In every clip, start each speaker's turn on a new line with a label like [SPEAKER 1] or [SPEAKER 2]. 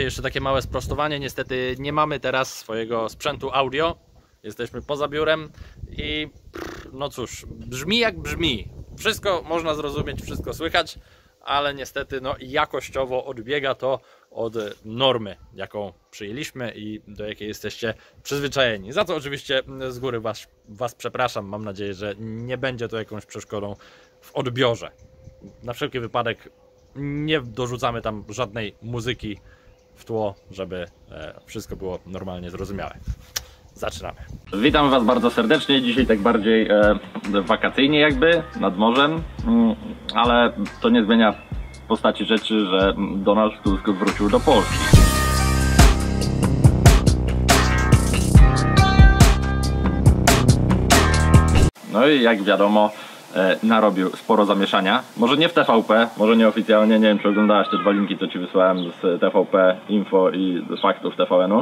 [SPEAKER 1] jeszcze takie małe sprostowanie. Niestety nie mamy teraz swojego sprzętu audio. Jesteśmy poza biurem i no cóż, brzmi jak brzmi. Wszystko można zrozumieć, wszystko słychać, ale niestety no, jakościowo odbiega to od normy, jaką przyjęliśmy i do jakiej jesteście przyzwyczajeni. Za co oczywiście z góry was przepraszam. Mam nadzieję, że nie będzie to jakąś przeszkodą w odbiorze. Na wszelki wypadek nie dorzucamy tam żadnej muzyki w tło, żeby wszystko było normalnie zrozumiałe. Zaczynamy. Witam Was bardzo serdecznie. Dzisiaj tak bardziej wakacyjnie jakby, nad morzem, ale to nie zmienia postaci rzeczy, że Donald Tusk wrócił do Polski. No i jak wiadomo, narobił sporo zamieszania. Może nie w TVP, może nieoficjalnie, nie wiem czy oglądałaś te dwa linki, co Ci wysłałem z TVP Info i z faktów TVN-u.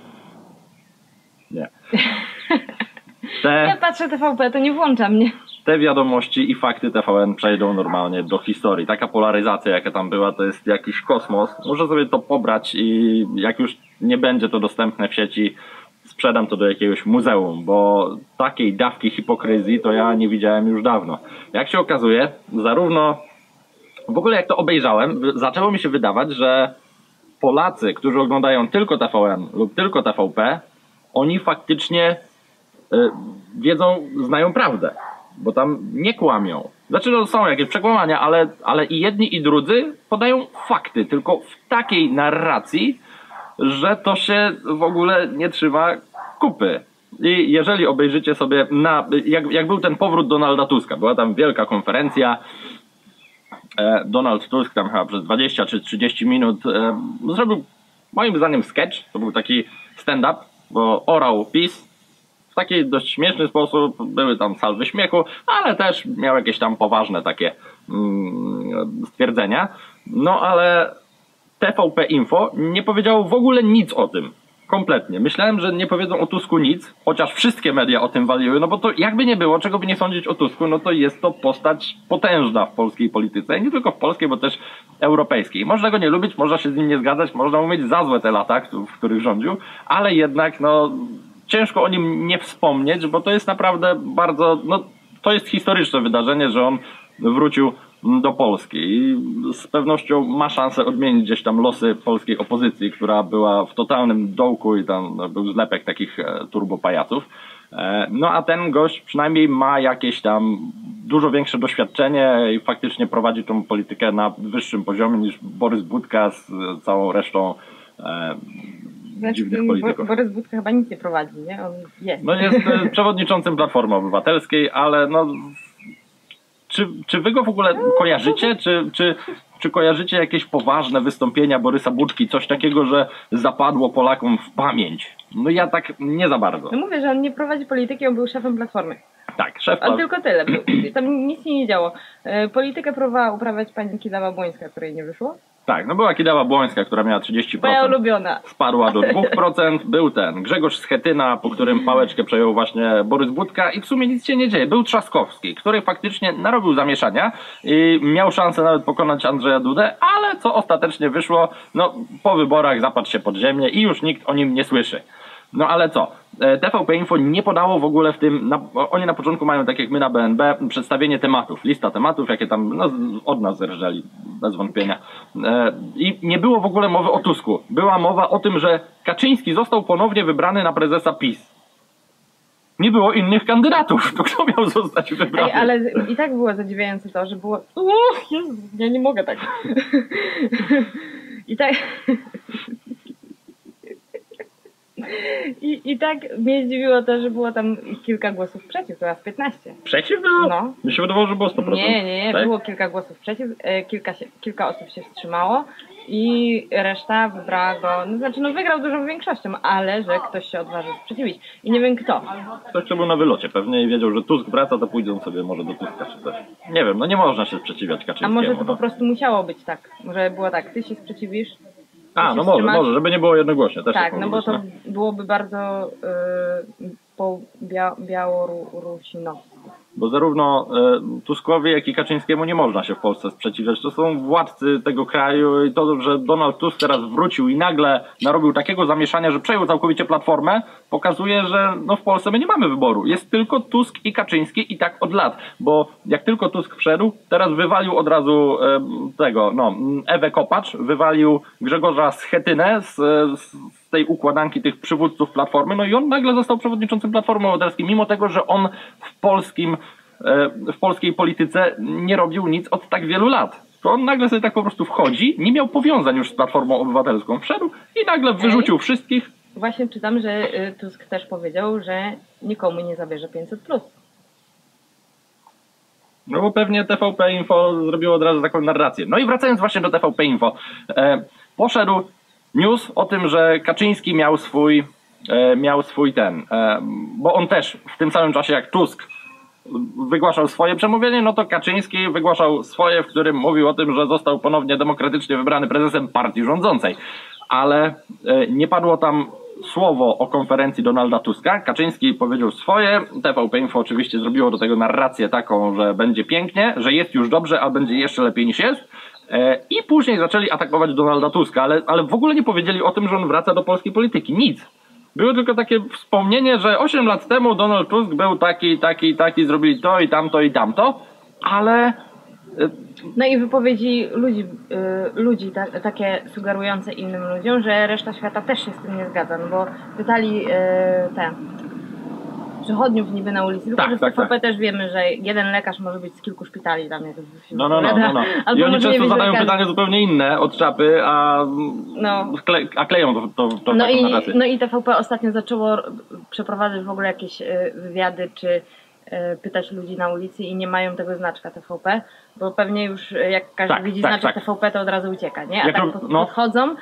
[SPEAKER 1] Nie.
[SPEAKER 2] Ja patrzę TVP, to nie włącza mnie.
[SPEAKER 1] Te wiadomości i fakty TVN przejdą normalnie do historii. Taka polaryzacja jaka tam była, to jest jakiś kosmos. Muszę sobie to pobrać i jak już nie będzie to dostępne w sieci, sprzedam to do jakiegoś muzeum, bo takiej dawki hipokryzji to ja nie widziałem już dawno. Jak się okazuje, zarówno w ogóle jak to obejrzałem, zaczęło mi się wydawać, że Polacy, którzy oglądają tylko TVN lub tylko TVP, oni faktycznie wiedzą, znają prawdę, bo tam nie kłamią. Znaczy no, są jakieś przekłamania, ale i jedni i drudzy podają fakty, tylko w takiej narracji, że to się w ogóle nie trzyma kupy. I jeżeli obejrzycie sobie, jak był ten powrót Donalda Tuska, była tam wielka konferencja, Donald Tusk tam chyba przez 20 czy 30 minut zrobił moim zdaniem sketch, to był taki stand-up, bo orał PiS w taki dość śmieszny sposób, były tam salwy śmiechu, ale też miał jakieś tam poważne takie stwierdzenia. No ale TVP Info nie powiedziało w ogóle nic o tym. Kompletnie. Myślałem, że nie powiedzą o Tusku nic, chociaż wszystkie media o tym waliły, no bo to jakby nie było, czego by nie sądzić o Tusku, no to jest to postać potężna w polskiej polityce. I nie tylko w polskiej, bo też europejskiej. Można go nie lubić, można się z nim nie zgadzać, można mu mieć za złe te lata, w których rządził, ale jednak no ciężko o nim nie wspomnieć, bo to jest naprawdę bardzo, no to jest historyczne wydarzenie, że on wrócił do Polski i z pewnością ma szansę odmienić gdzieś tam losy polskiej opozycji, która była w totalnym dołku i tam był zlepek takich turbopajaców. No a ten gość przynajmniej ma jakieś tam dużo większe doświadczenie i faktycznie prowadzi tą politykę na wyższym poziomie niż Borys Budka z całą resztą dziwnych polityków.
[SPEAKER 2] Borys Budka chyba nic nie prowadzi, nie? On jest.
[SPEAKER 1] No jest przewodniczącym Platformy Obywatelskiej, ale no czy wy go w ogóle kojarzycie? Czy kojarzycie jakieś poważne wystąpienia Borysa Budki? Coś takiego, że zapadło Polakom w pamięć? No ja tak nie za bardzo.
[SPEAKER 2] No mówię, że on nie prowadzi polityki, on był szefem Platformy.
[SPEAKER 1] Tak, szef
[SPEAKER 2] On tylko tyle. Tam nic się nie działo. Politykę próbowała uprawiać pani Kidawa-Błońska, której nie wyszło.
[SPEAKER 1] Tak, no była Kidawa-Błońska, która miała 30%.
[SPEAKER 2] Moja ulubiona.
[SPEAKER 1] Spadła do 2%. Był ten Grzegorz Schetyna, po którym pałeczkę przejął właśnie Borys Budka i w sumie nic się nie dzieje. Był Trzaskowski, który faktycznie narobił zamieszania i miał szansę nawet pokonać Andrzeja Dudę, ale co ostatecznie wyszło, no po wyborach zapadł się pod ziemię i już nikt o nim nie słyszy. No ale co? TVP Info nie podało w ogóle w tym, oni na początku mają, tak jak my na BNB, przedstawienie tematów, lista tematów, jakie tam no, od nas zerżeli, bez wątpienia. I nie było w ogóle mowy o Tusku. Była mowa o tym, że Kaczyński został ponownie wybrany na prezesa PiS. Nie było innych kandydatów, to kto miał zostać wybrany?
[SPEAKER 2] Ej, ale i tak było zadziwiające to, że było... Jezu, ja nie mogę tak. I tak... I tak mnie zdziwiło to, że było tam kilka głosów przeciw, to raz 15.
[SPEAKER 1] Przeciw było?
[SPEAKER 2] No.
[SPEAKER 1] Mi się wydawało, że było 100%.
[SPEAKER 2] Nie,
[SPEAKER 1] tak?
[SPEAKER 2] Było kilka głosów przeciw, kilka osób się wstrzymało i reszta wybrała go, no znaczy no wygrał dużą większością, ale że ktoś się odważył sprzeciwić i nie wiem kto.
[SPEAKER 1] Ktoś, kto był na wylocie pewnie i wiedział, że Tusk wraca, to pójdą sobie może do Tuska czy coś. Nie wiem, no nie można się sprzeciwiać Kaczyńskiemu.
[SPEAKER 2] A może to po prostu musiało być tak, może było tak, ty się sprzeciwisz.
[SPEAKER 1] A, no może, żeby nie było jednogłośnie. Też
[SPEAKER 2] tak, no bo to byłoby bardzo białorusinowskie.
[SPEAKER 1] bo zarówno Tuskowi, jak i Kaczyńskiemu nie można się w Polsce sprzeciwiać. To są władcy tego kraju i to, że Donald Tusk teraz wrócił i nagle narobił takiego zamieszania, że przejął całkowicie Platformę, pokazuje, że no w Polsce my nie mamy wyboru. Jest tylko Tusk i Kaczyński i tak od lat, bo jak tylko Tusk wszedł, teraz wywalił od razu Ewę Kopacz, wywalił Grzegorza Schetynę z tej układanki tych przywódców Platformy, no i on nagle został przewodniczącym Platformy Obywatelskiej, mimo tego, że on w polskiej polityce nie robił nic od tak wielu lat. To on nagle sobie tak po prostu wchodzi, nie miał powiązań już z Platformą Obywatelską, wszedł i nagle wyrzucił wszystkich.
[SPEAKER 2] Właśnie czytam, że Tusk też powiedział, że nikomu nie zabierze 500+.
[SPEAKER 1] No bo pewnie TVP Info zrobiło od razu taką narrację. No i wracając właśnie do TVP Info, poszedł news o tym, że Kaczyński miał swój bo on też w tym samym czasie jak Tusk wygłaszał swoje przemówienie, no to Kaczyński wygłaszał swoje, w którym mówił o tym, że został ponownie demokratycznie wybrany prezesem partii rządzącej. Ale nie padło tam słowo o konferencji Donalda Tuska. Kaczyński powiedział swoje, TVP Info oczywiście zrobiło do tego narrację taką, że będzie pięknie, że jest już dobrze, a będzie jeszcze lepiej niż jest. I później zaczęli atakować Donalda Tuska, ale w ogóle nie powiedzieli o tym, że on wraca do polskiej polityki. Nic. Było tylko takie wspomnienie, że 8 lat temu Donald Tusk był taki, zrobili to i tamto, ale...
[SPEAKER 2] No i wypowiedzi ludzi takie sugerujące innym ludziom, że reszta świata też się z tym nie zgadza, no bo pytali przechodniów niby na ulicy, tylko że w TVP też wiemy, że jeden lekarz może być z kilku szpitali tam jak to się
[SPEAKER 1] No. I oni często zadają pytania zupełnie inne od czapy, a kleją to
[SPEAKER 2] No i TVP ostatnio zaczęło przeprowadzać w ogóle jakieś wywiady, czy pytać ludzi na ulicy i nie mają tego znaczka TVP, bo pewnie już jak każdy widzi znaczek TVP, to od razu ucieka, nie? A podchodzą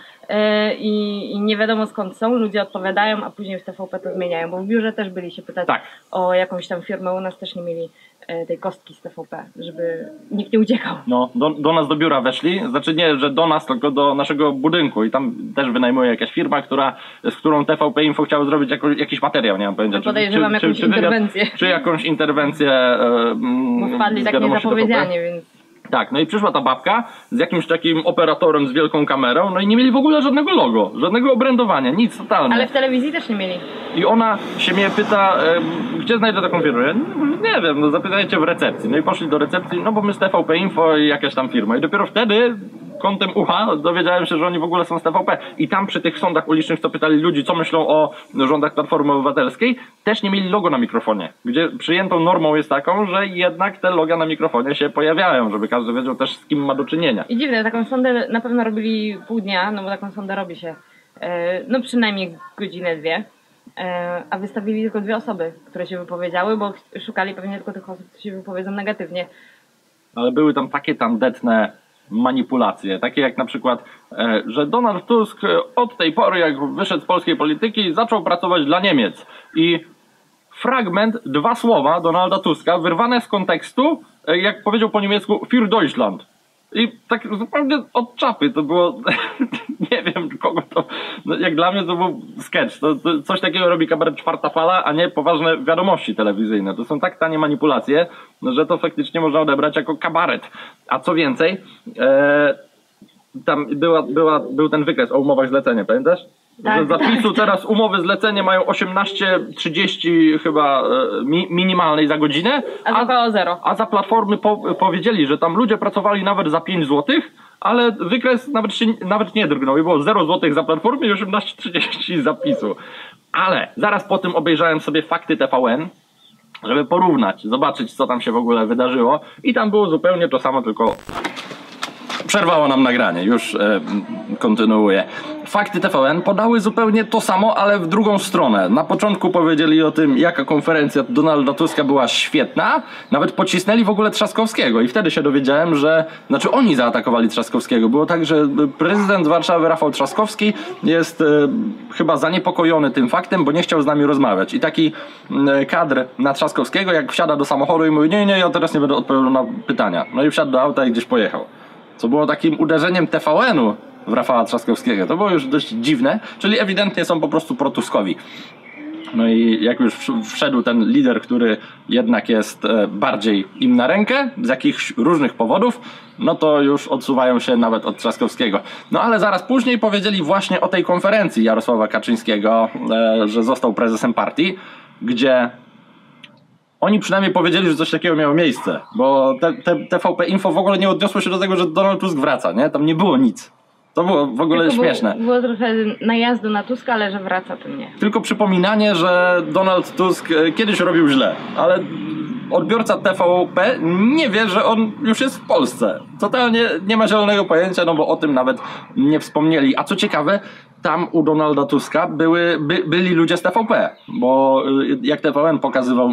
[SPEAKER 2] i nie wiadomo skąd są, ludzie odpowiadają, a później w TVP to zmieniają, bo w biurze też byli się pytać o jakąś tam firmę, u nas też nie mieli tej kostki z TVP, żeby nikt nie uciekał.
[SPEAKER 1] No, do nas do biura weszli, znaczy nie, że do nas, tylko do naszego budynku i tam też wynajmuje jakaś firma, z którą TVP Info chciało zrobić jakiś materiał, nie mam pojęcia.
[SPEAKER 2] Podejrzewam jakąś interwencję.
[SPEAKER 1] Czy jakąś interwencję
[SPEAKER 2] bo wpadli tak niezapowiedzianie, więc...
[SPEAKER 1] Tak, no i przyszła ta babka z jakimś takim operatorem z wielką kamerą, no i nie mieli w ogóle żadnego logo, żadnego obrędowania, nic totalnie.
[SPEAKER 2] Ale w telewizji też nie mieli.
[SPEAKER 1] I ona się mnie pyta, gdzie znajdę taką firmę? Ja nie wiem, no zapytajcie w recepcji. No i poszli do recepcji, no bo my z TVP Info i jakaś tam firma. I dopiero wtedy kątem ucha dowiedziałem się, że oni w ogóle są z TVP. I tam przy tych sądach ulicznych, co pytali ludzi, co myślą o rządach Platformy Obywatelskiej, też nie mieli logo na mikrofonie. Gdzie przyjętą normą jest taką, że jednak te loga na mikrofonie się pojawiają, żeby każdy wiedział też z kim ma do czynienia.
[SPEAKER 2] I dziwne, taką sondę na pewno robili pół dnia, no bo taką sondę robi się no przynajmniej godzinę, dwie. A wystawili tylko 2 osoby, które się wypowiedziały, bo szukali pewnie tylko tych osób, które się wypowiedzą negatywnie.
[SPEAKER 1] Ale były tam takie tandetne manipulacje, takie jak na przykład, że Donald Tusk od tej pory, jak wyszedł z polskiej polityki, zaczął pracować dla Niemiec. I fragment, 2 słowa Donalda Tuska wyrwane z kontekstu, jak powiedział po niemiecku Für Deutschland. I tak zupełnie od czapy to było, nie wiem kogo to, no jak dla mnie to był sketch, to coś takiego robi kabaret Czwarta Fala, a nie poważne wiadomości telewizyjne. To są tak tanie manipulacje, że to faktycznie można odebrać jako kabaret. A co więcej, tam był ten wykres o umowach zlecenia, pamiętasz? Że zapisu teraz umowy zlecenie mają 18,30 chyba minimalnej za godzinę,
[SPEAKER 2] a około 0.
[SPEAKER 1] A za Platformy powiedzieli, że tam ludzie pracowali nawet za 5 zł, ale wykres nawet nie drgnął i było 0 zł za Platformy i 18,30 zapisu. Ale zaraz po tym obejrzałem sobie Fakty TVN, żeby porównać, zobaczyć co tam się w ogóle wydarzyło i tam było zupełnie to samo, tylko przerwało nam nagranie, już kontynuuję. Fakty TVN podały zupełnie to samo, ale w drugą stronę. Na początku powiedzieli o tym, jaka konferencja Donalda Tuska była świetna. Nawet pocisnęli w ogóle Trzaskowskiego i wtedy się dowiedziałem, że... Znaczy oni zaatakowali Trzaskowskiego. Było tak, że prezydent Warszawy Rafał Trzaskowski jest chyba zaniepokojony tym faktem, bo nie chciał z nami rozmawiać. I taki kadr na Trzaskowskiego, jak wsiada do samochodu i mówi, nie, ja teraz nie będę odpowiadał na pytania. No i wsiadł do auta i gdzieś pojechał. Co było takim uderzeniem TVN-u w Rafała Trzaskowskiego. To było już dość dziwne, czyli ewidentnie są po prostu protuskowi. No i jak już wszedł ten lider, który jednak jest bardziej im na rękę, z jakichś różnych powodów, no to już odsuwają się nawet od Trzaskowskiego. No ale zaraz później powiedzieli właśnie o tej konferencji Jarosława Kaczyńskiego, że został prezesem partii, gdzie oni przynajmniej powiedzieli, że coś takiego miało miejsce, bo TVP Info w ogóle nie odniosło się do tego, że Donald Tusk wraca, nie? Tam nie było nic. To było w ogóle tylko śmieszne.
[SPEAKER 2] Było trochę najazdu na Tuska, ale że wraca, to nie.
[SPEAKER 1] Tylko przypominanie, że Donald Tusk kiedyś robił źle, ale odbiorca TVP nie wie, że on już jest w Polsce. Totalnie nie ma zielonego pojęcia, no bo o tym nawet nie wspomnieli. A co ciekawe, tam u Donalda Tuska byli ludzie z TVP, bo jak TVN pokazywał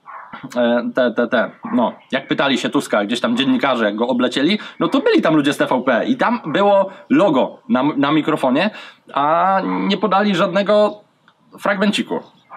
[SPEAKER 1] no, jak pytali się Tuska, gdzieś tam dziennikarze, jak go oblecieli, no to byli tam ludzie z TVP i tam było logo na mikrofonie, a nie podali żadnego fragmenciku.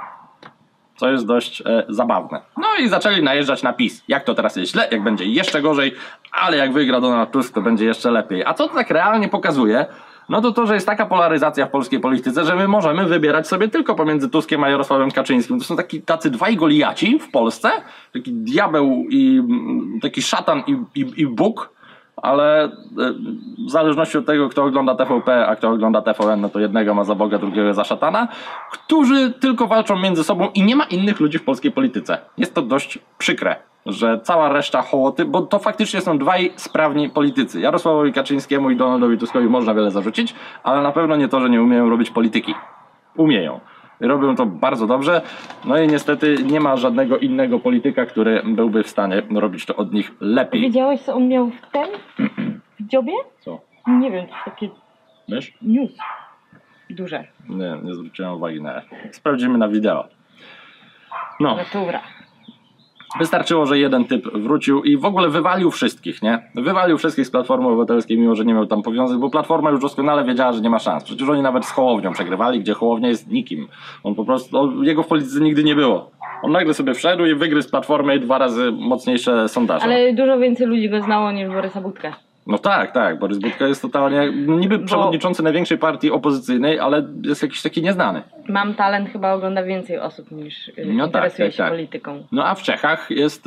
[SPEAKER 1] Co jest dość zabawne. No i zaczęli najeżdżać na PiS. Jak to teraz jest źle, jak będzie jeszcze gorzej, ale jak wygra Donald Tusk, to będzie jeszcze lepiej. A co to tak realnie pokazuje? No to, że jest taka polaryzacja w polskiej polityce, że my możemy wybierać sobie tylko pomiędzy Tuskiem a Jarosławem Kaczyńskim. To są tacy dwaj Goliaci w Polsce, taki diabeł i taki szatan i Bóg, ale w zależności od tego, kto ogląda TVP, a kto ogląda TVN, no to jednego ma za Boga, drugiego za szatana, którzy tylko walczą między sobą i nie ma innych ludzi w polskiej polityce. Jest to dość przykre, że cała reszta hołoty, bo to faktycznie są dwaj sprawni politycy. Jarosławowi Kaczyńskiemu i Donaldowi Tuskowi można wiele zarzucić, ale na pewno nie to, że nie umieją robić polityki. Umieją. Robią to bardzo dobrze, no i niestety nie ma żadnego innego polityka, który byłby w stanie robić to od nich lepiej.
[SPEAKER 2] Wiedziałeś, co on miał w dziobie?
[SPEAKER 1] Co?
[SPEAKER 2] Nie wiem, to takie
[SPEAKER 1] Mysz?
[SPEAKER 2] news duże.
[SPEAKER 1] Nie zwróciłem uwagi na. Sprawdzimy na wideo. No.
[SPEAKER 2] Natura.
[SPEAKER 1] Wystarczyło, że jeden typ wrócił i w ogóle wywalił wszystkich, nie? Wywalił wszystkich z Platformy Obywatelskiej, mimo że nie miał tam powiązań, bo Platforma już doskonale wiedziała, że nie ma szans. Przecież oni nawet z Hołownią przegrywali, gdzie Hołownia jest nikim. On po prostu, jego w polityce nigdy nie było. On nagle sobie wszedł i wygryzł Platformę i 2 razy mocniejsze sondaże.
[SPEAKER 2] Ale dużo więcej ludzi go znało niż Borysa Budkę.
[SPEAKER 1] No tak. Borys Budka jest totalnie, niby przewodniczący największej partii opozycyjnej, ale jest jakiś taki nieznany.
[SPEAKER 2] Mam talent chyba ogląda więcej osób niż interesuje się polityką.
[SPEAKER 1] No a w Czechach jest,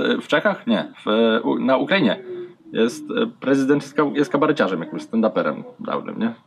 [SPEAKER 1] na Ukrainie jest prezydent, jest kabareciarzem, jakimś stand-uperem dawnym, nie?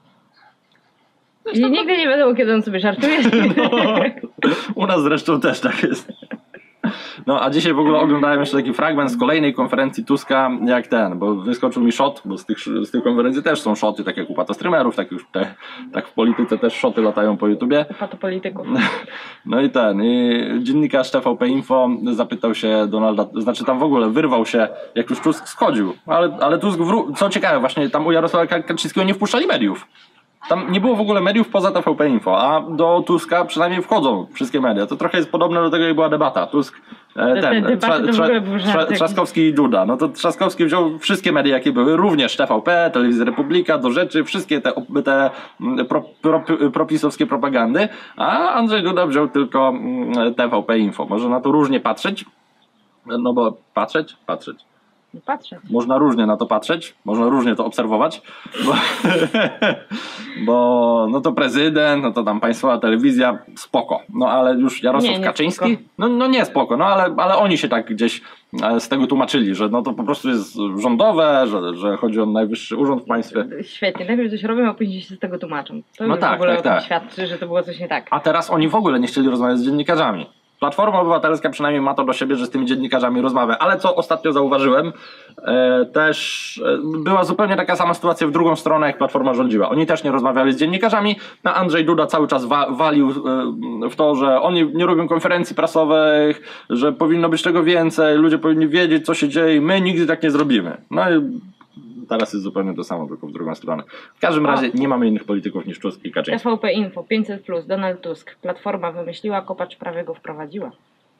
[SPEAKER 2] I nigdy nie wiadomo, kiedy on sobie żartuje.
[SPEAKER 1] No, u nas zresztą też tak jest. No a dzisiaj w ogóle oglądałem jeszcze taki fragment z kolejnej konferencji Tuska, jak bo wyskoczył mi shot, bo z tych konferencji też są shoty, tak jak u patostreamerów, tak w polityce też shoty latają po YouTubie.
[SPEAKER 2] Patopolityków.
[SPEAKER 1] No i i dziennikarz TVP Info zapytał się Donalda, znaczy tam w ogóle wyrwał się, jak już Tusk schodził, ale Tusk co ciekawe, właśnie tam u Jarosława Kaczyńskiego nie wpuszczali mediów. Tam nie było w ogóle mediów poza TVP Info, a do Tuska przynajmniej wchodzą wszystkie media. To trochę jest podobne do tego, jak była debata. Tusk, Trzaskowski i Duda. No to Trzaskowski wziął wszystkie media, jakie były, również TVP, Telewizja Republika, Do Rzeczy, wszystkie te propisowskie propagandy, a Andrzej Duda wziął tylko TVP Info. Może na to różnie patrzeć, no bo patrzeć.
[SPEAKER 2] Patrzę.
[SPEAKER 1] Można różnie na to patrzeć, można różnie to obserwować, bo no to prezydent, no to tam państwowa telewizja, spoko. No ale już Jarosław Kaczyński, no nie spoko, no ale oni się tak gdzieś z tego tłumaczyli, że no to po prostu jest rządowe, że chodzi o najwyższy urząd w państwie.
[SPEAKER 2] Świetnie, najpierw coś robią, a później się z tego tłumaczą. To
[SPEAKER 1] no tak,
[SPEAKER 2] w ogóle o tym świadczy, że to było coś nie tak.
[SPEAKER 1] A teraz oni w ogóle nie chcieli rozmawiać z dziennikarzami. Platforma Obywatelska przynajmniej ma to do siebie, że z tymi dziennikarzami rozmawia. Ale co ostatnio zauważyłem, też była zupełnie taka sama sytuacja w drugą stronę, jak Platforma rządziła. Oni też nie rozmawiali z dziennikarzami, a Andrzej Duda cały czas walił w to, że oni nie robią konferencji prasowych, że powinno być tego więcej, ludzie powinni wiedzieć, co się dzieje i my nigdy tak nie zrobimy. No i teraz jest zupełnie to samo, tylko w drugą stronę. W każdym razie nie mamy innych polityków niż Tusk i Kaczyński.
[SPEAKER 2] TVP Info, 500+, Donald Tusk. Platforma wymyśliła, Kopacz prawie go wprowadziła.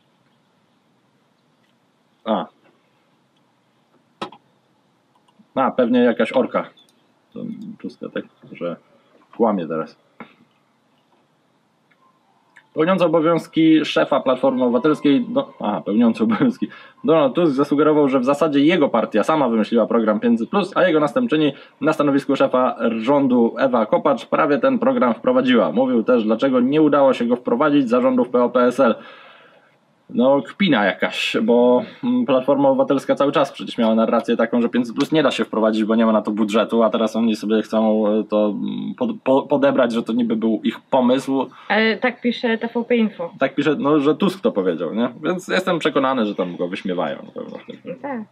[SPEAKER 1] Pewnie jakaś orka. To Tuska tak, że kłamie teraz. Pełniący obowiązki szefa Platformy Obywatelskiej, pełniący obowiązki Donald Tusk zasugerował, że w zasadzie jego partia sama wymyśliła program 500+, a jego następczyni na stanowisku szefa rządu Ewa Kopacz prawie ten program wprowadziła. Mówił też, dlaczego nie udało się go wprowadzić za rządów PO-PSL. No kpina jakaś, bo Platforma Obywatelska cały czas przecież miała narrację taką, że 500+ nie da się wprowadzić, bo nie ma na to budżetu, a teraz oni sobie chcą to podebrać, że to niby był ich pomysł.
[SPEAKER 2] Ale tak pisze TVP Info.
[SPEAKER 1] Tak pisze, no, że Tusk to powiedział, nie? Więc jestem przekonany, że tam go wyśmiewają na pewno.
[SPEAKER 2] No tak.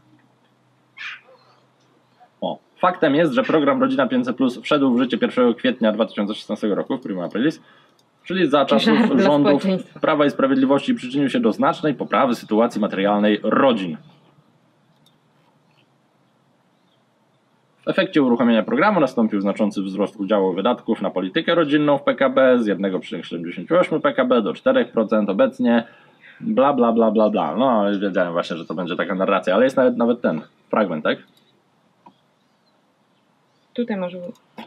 [SPEAKER 1] Faktem jest, że program Rodzina 500+ wszedł w życie 1 kwietnia 2016 roku, w prima aprilis, czyli za czasów rządów Prawa i Sprawiedliwości przyczynił się do znacznej poprawy sytuacji materialnej rodzin. W efekcie uruchomienia programu nastąpił znaczący wzrost udziału wydatków na politykę rodzinną w PKB z 1,78 PKB do 4% obecnie, bla bla bla bla bla. No wiedziałem właśnie, że to będzie taka narracja, ale jest nawet ten fragment, tak?
[SPEAKER 2] Tutaj może...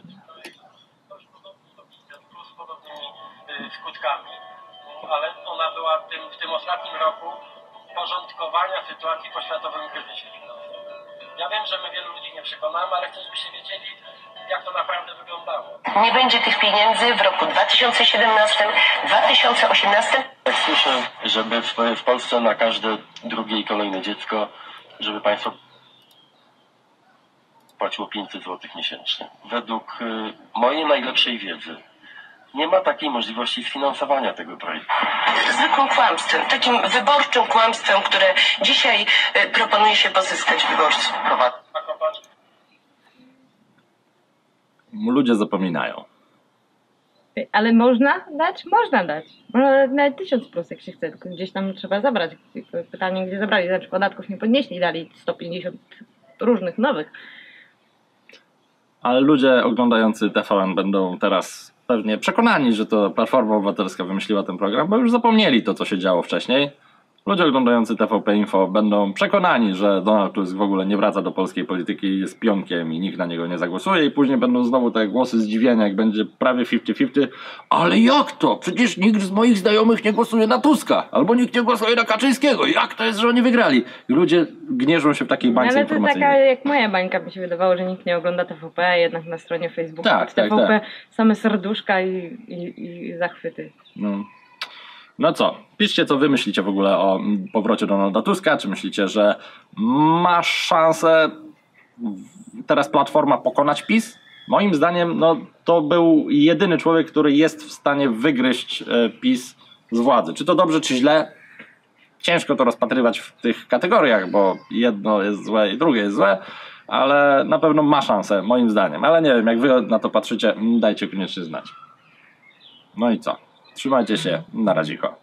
[SPEAKER 3] skutkami, ale ona była w tym ostatnim roku porządkowania sytuacji po światowym kryzysie finansowym. Ja wiem, że my wielu ludzi nie przekonamy, ale chcę, żebyście wiedzieli, jak to naprawdę wyglądało.
[SPEAKER 4] Nie będzie tych pieniędzy w roku 2017, 2018.
[SPEAKER 3] Jak słyszę, żeby w Polsce na każde drugie i kolejne dziecko, żeby państwo płaciło 500 zł miesięcznie. Według mojej najlepszej wiedzy nie ma takiej możliwości sfinansowania tego projektu.
[SPEAKER 4] Zwykłym kłamstwem, takim wyborczym kłamstwem, które dzisiaj proponuje się pozyskać wyborców.
[SPEAKER 1] Ludzie zapominają.
[SPEAKER 2] Ale można dać? Można dać. Można dać nawet 1000+, jak się chce, tylko gdzieś tam trzeba zabrać. Pytanie, gdzie zabrali, znaczy podatków nie podnieśli, dali 150 różnych nowych.
[SPEAKER 1] Ale ludzie oglądający TVN będą teraz pewnie przekonani, że to Platforma Obywatelska wymyśliła ten program, bo już zapomnieli to, co się działo wcześniej. Ludzie oglądający TVP Info będą przekonani, że Donald Tusk w ogóle nie wraca do polskiej polityki, jest pionkiem i nikt na niego nie zagłosuje, i później będą znowu te głosy zdziwienia, jak będzie prawie 50-50. Ale jak to? Przecież nikt z moich znajomych nie głosuje na Tuska, albo nikt nie głosuje na Kaczyńskiego. Jak to jest, że oni wygrali? I ludzie gnieżą się w takiej bańce informacyjnej.
[SPEAKER 2] Ale to taka jak moja bańka, mi się wydawało, że nikt nie ogląda TVP, jednak na stronie Facebooka
[SPEAKER 1] tak,
[SPEAKER 2] TVP same serduszka i zachwyty.
[SPEAKER 1] No co? Piszcie, co wy myślicie w ogóle o powrocie Donalda Tuska. Czy myślicie, że ma szansę teraz Platforma pokonać PiS? Moim zdaniem to był jedyny człowiek, który jest w stanie wygryźć PiS z władzy. Czy to dobrze, czy źle? Ciężko to rozpatrywać w tych kategoriach, bo jedno jest złe i drugie jest złe, ale na pewno ma szansę, moim zdaniem. Ale nie wiem, jak wy na to patrzycie, dajcie koniecznie znać. No i co? Trzymajcie się, na razie.